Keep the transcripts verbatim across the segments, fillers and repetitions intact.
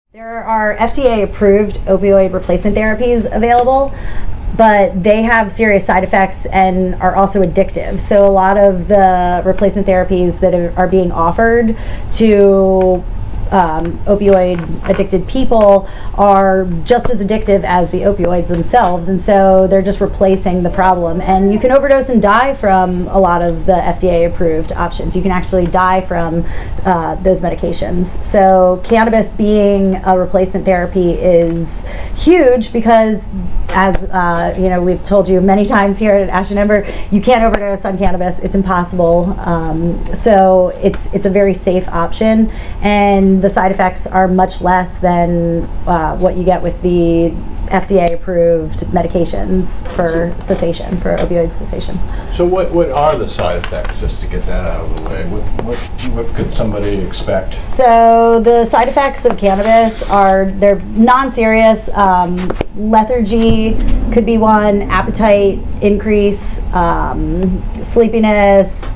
There are F D A-approved opioid replacement therapies available, but they have serious side effects and are also addictive. So a lot of the replacement therapies that are being offered to Um, opioid addicted people are just as addictive as the opioids themselves, and so they're just replacing the problem. And you can overdose and die from a lot of the F D A approved options. You can actually die from uh, those medications. So cannabis being a replacement therapy is huge because, as uh, you know, we've told you many times here at Ashton Ember, you can't overdose on cannabis. It's impossible. Um, so it's it's a very safe option, and the side effects are much less than uh, what you get with the F D A-approved medications for cessation, for opioid cessation. So what, what are the side effects, just to get that out of the way? What, what, what could somebody expect? So the side effects of cannabis are, they're non-serious. Um, lethargy could be one, appetite increase, um, sleepiness,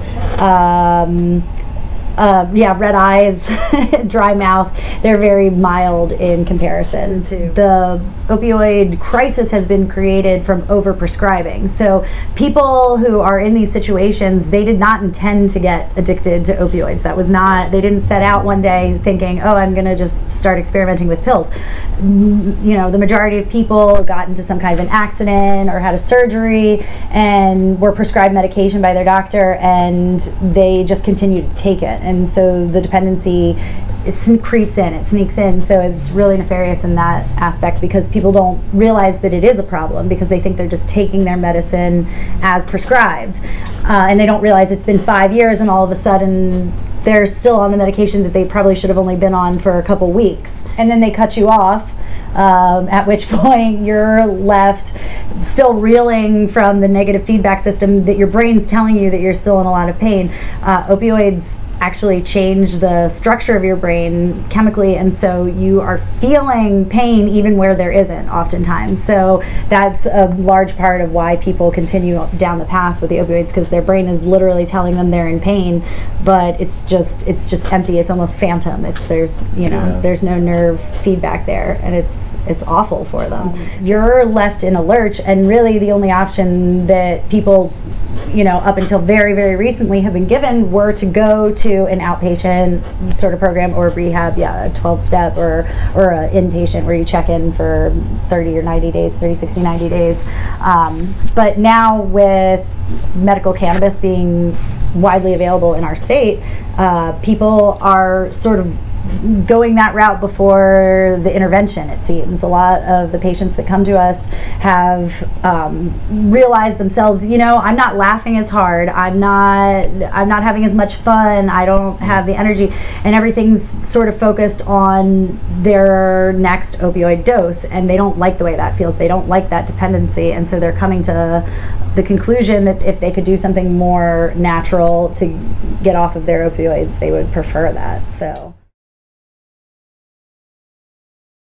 um, Uh, yeah, red eyes, dry mouth. They're very mild in comparison to the opioid crisis has been created from overprescribing. So people who are in these situations, they did not intend to get addicted to opioids. That was not, they didn't set out one day thinking, oh, I'm going to just start experimenting with pills. You know, the majority of people got into some kind of an accident or had a surgery and were prescribed medication by their doctor, and they just continued to take it. And so the dependency it creeps in, it sneaks in. So it's really nefarious in that aspect because people don't realize that it is a problem because they think they're just taking their medicine as prescribed. Uh, and they don't realize it's been five years and all of a sudden they're still on the medication that they probably should have only been on for a couple weeks. And then they cut you off, um, at which point you're left still reeling from the negative feedback system that your brain's telling you that you're still in a lot of pain. Uh, opioids actually change the structure of your brain chemically, and so you are feeling pain even where there isn't oftentimes. So that's a large part of why people continue down the path with the opioids, because their brain is literally telling them they're in pain, but it's just it's just empty. It's almost phantom. It's there's you know yeah. there's no nerve feedback there, and it's it's awful for them. You're left in a lurch, and really the only option that people, you know, up until very, very recently have been given were to go to an outpatient sort of program or rehab, yeah, a twelve step or or an inpatient where you check in for thirty or ninety days, thirty, sixty, ninety days. Um, but now with medical cannabis being widely available in our state, uh, people are sort of going that route before the intervention, it seems. A lot of the patients that come to us have um, realized themselves, you know, I'm not laughing as hard, I'm not I'm not having as much fun, I don't have the energy, and everything's sort of focused on their next opioid dose, and they don't like the way that feels, they don't like that dependency, and so they're coming to the conclusion that if they could do something more natural to get off of their opioids, they would prefer that. So